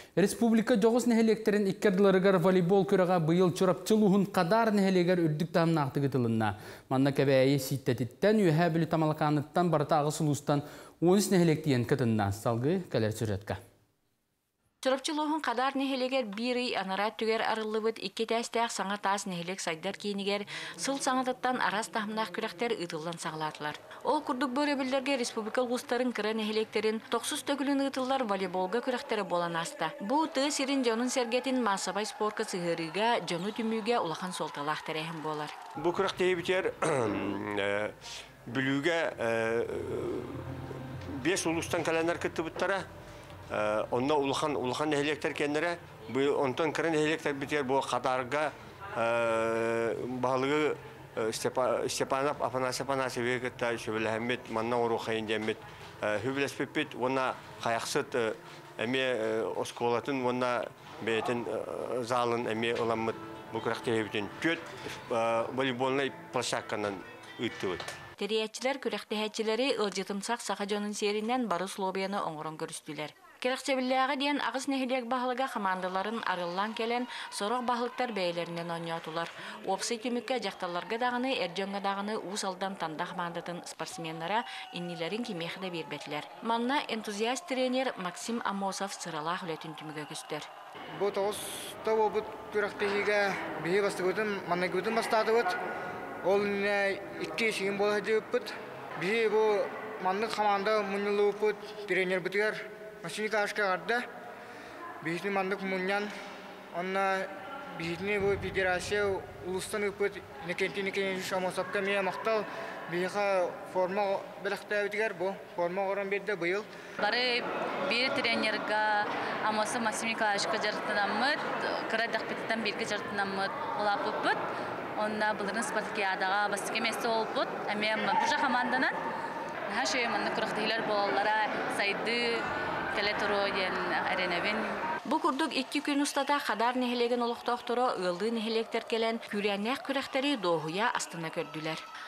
Республика жоғыз нәхелектерін иккерділерігер волейбол көреға бұйыл чұрапчылуғын қадар нәхелегер үрдік тамнақты гытылынна. Манна кәбәйі ситтетіттен, үйәе білі тамалақаныттан барытағы сұлыстан 10 нәхелектен кытынна. Салғы кәлер сүретка. Чұрапчылуғын қадар нәхелегер бірі анарат түгер арылыбыт икке тәстәқ саңа тас нәхелек сайдар кейінігер сыл саңатыттан арас тахымнақ күректер ұтылдан сағылатылар. Ол күрдік бөребілдерге республикал ұстарын кірі нәхелектерін тоқсыз төгілін ұтылар волейболға күректері болан асты. Бұл тұғы сирин жонын сәргетін масабай спорка сығырыға, жону түміге улахан солталақ тәрәхім болар. Бұл күректері бітер бүліге 5 ұлыстан кәләнер күтті бұттара. Онда улахан нәхелектер кәнері, онтан кірін нәхелектер бітер бұл қатарға бағылығы Степанов Афанасий Афанасьев векетта шөбілі әмет, манна ору қайын дәмет. Хүбілес пепет, онна қаяқсыт әме осколатын, онна бәйтін залын әме ұламыт бұл күрәқтері бітін. Көт волейболнай площадканан үтті өт. Терiyatçiler kürektehetçileri ılcıtımsaq Сақажонын серінен бары Словияны оңырын көрістілер. Керекчебіліға дейін ағыз нәхелек бағылыға командаларын арылан келен сорық бағылықтар бәйлерінен ойнатулар. Опсы түмікке жақталарға дағыны, әржонға дағыны ұс алдан танда командатын спортсменлара иннилерін кемеқді бербетілер. Манна энтузиаст тренер Максим Амосов сыралақ үлетін түмігі күстер. Бұл тоғызда бұл күректеге бейі бастығыдың, манна көдің бастады бұд. Ол икки шейін болады өппіт. Бейі бұл манны команда мұнылы өппіт, тренер бұтығар. Машиника ашқа қарды. Бейітін мандық мұниян. Онна бейітіне бұл федерация ұлыстан өппіт. Некенті шамасапқа мея мақтал. Бейіға форма біліқті өтігер бұл. Форма орын берді бұйыл. Бары бір тренерға амасы Максимика ашқа жартынамыд. Қырадақ беттен бірге жартынамыд олап өппіт. Онда бұлырын спартакиадаға бастыке месті олпыт. Әме бұжа команданан. Әші мұнды күріқтейлер болалара сайды телетұру ден әреневен. Бұл күрдік 2 күн ұстата қадар нәхелеген олықтақтыры ылды нәхелектер келен күрәнәк күрәқтері доғуя астына көрділер.